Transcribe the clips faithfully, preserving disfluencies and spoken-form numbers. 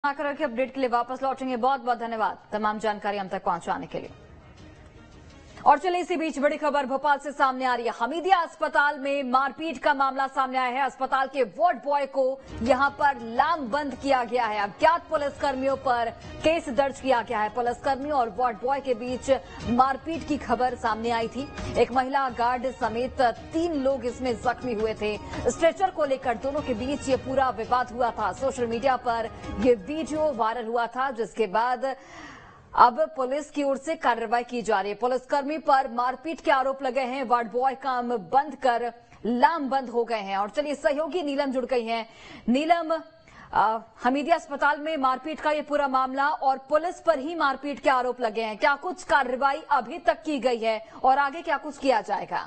आकर के अपडेट के लिए वापस लौटेंगे। बहुत बहुत धन्यवाद तमाम जानकारी हम तक पहुंचाने के लिए। और चलिए इसी बीच बड़ी खबर भोपाल से सामने आ रही है। हमीदिया अस्पताल में मारपीट का मामला सामने आया है। अस्पताल के वार्ड बॉय को यहां पर लामबंद किया गया है। अज्ञात पुलिसकर्मियों पर केस दर्ज किया गया है। पुलिसकर्मियों और वार्ड बॉय के बीच मारपीट की खबर सामने आई थी। एक महिला गार्ड समेत तीन लोग इसमें जख्मी हुए थे। स्ट्रेचर को लेकर दोनों के बीच ये पूरा विवाद हुआ था। सोशल मीडिया पर ये वीडियो वायरल हुआ था, जिसके बाद अब पुलिस की ओर से कार्रवाई की जा रही है। पुलिसकर्मी पर मारपीट के आरोप लगे हैं। वार्ड बॉय काम बंद कर लामबंद हो गए हैं। और चलिए सहयोगी नीलम जुड़ गई हैं। नीलम, आ, हमीदिया अस्पताल में मारपीट का ये पूरा मामला और पुलिस पर ही मारपीट के आरोप लगे हैं। क्या कुछ कार्रवाई अभी तक की गई है और आगे क्या कुछ किया जाएगा?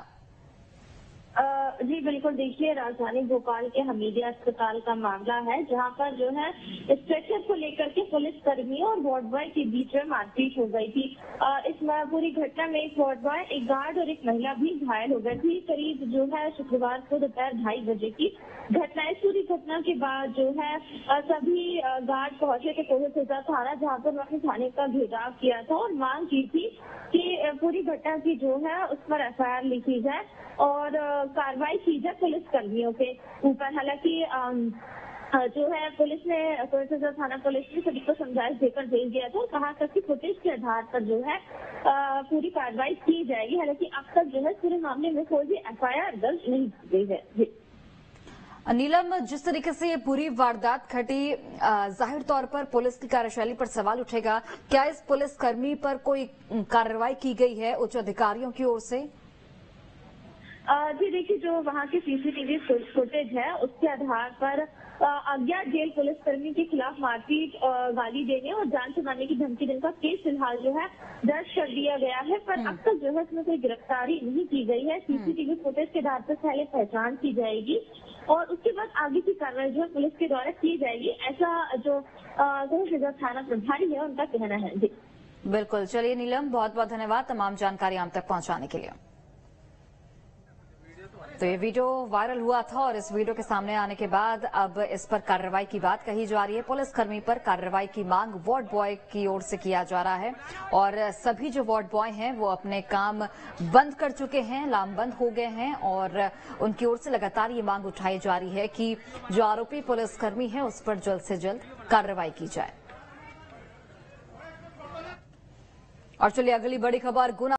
जी बिल्कुल, देखिए राजधानी भोपाल के हमीदिया अस्पताल का मामला है, जहां पर जो है स्ट्रेचर को लेकर के पुलिस कर्मियों और वार्ड बॉय के बीच में मारपीट हो गई थी। इस पूरी घटना में एक वार्ड बॉय, एक गार्ड और एक महिला भी घायल हो गई थी। करीब जो है शुक्रवार को दोपहर ढाई बजे की घटना है। पूरी घटना के बाद जो है सभी गार्ड पहुंचे थे पुलिस थाना, जहाँ पर उन्होंने थाने का घेराव किया था और मांग की थी कि पूरी घटना की जो है उस पर एफ आई आर लिखी जाए और कार्रवाई की जाए पुलिस कर्मियों के ऊपर। हालांकि जो है पुलिस ने पुलिस थाना पुलिस ने सभी को समझाइश देकर भेज दिया था और कहा था कि फुटेज के आधार पर जो है पूरी कार्रवाई की जाएगी। हालांकि अब तक जो है पूरे मामले में कोई भी एफ आई आर दर्ज नहीं की गई है। जी नीलम, जिस तरीके से ये पूरी वारदात घटी, जाहिर तौर पर पुलिस की कार्यशैली पर सवाल उठेगा। क्या इस पुलिसकर्मी पर कोई कार्रवाई की गई है उच्च अधिकारियों की ओर से? जी देखिए, जो वहाँ की सीसीटीवी फुटेज है उसके आधार पर अज्ञात जेल पुलिसकर्मी के खिलाफ मारपीट, गाली देने और जान से मारने की धमकी देने का केस फिलहाल जो है दर्ज कर दिया गया है, पर अब तक जो है इसमें कोई गिरफ्तारी नहीं की गई है। सीसीटीवी फुटेज के आधार पर पहले पहचान की जाएगी और उसके बाद आगे की कार्रवाई जो है पुलिस के द्वारा की जाएगी, ऐसा जो थाना प्रभारी है उनका कहना है। जी बिल्कुल, चलिए नीलम, बहुत बहुत धन्यवाद तमाम जानकारी हम तक पहुंचाने के लिए। तो ये वीडियो वायरल हुआ था और इस वीडियो के सामने आने के बाद अब इस पर कार्रवाई की बात कही जा रही है। पुलिसकर्मी पर कार्रवाई की मांग वार्ड बॉय की ओर से किया जा रहा है और सभी जो वार्ड बॉय हैं वो अपने काम बंद कर चुके हैं, लामबंद हो गए हैं और उनकी ओर से लगातार ये मांग उठाई जा रही है कि जो आरोपी पुलिसकर्मी है उस पर जल्द से जल्द कार्रवाई की जाए। और चलिए अगली बड़ी खबर गुना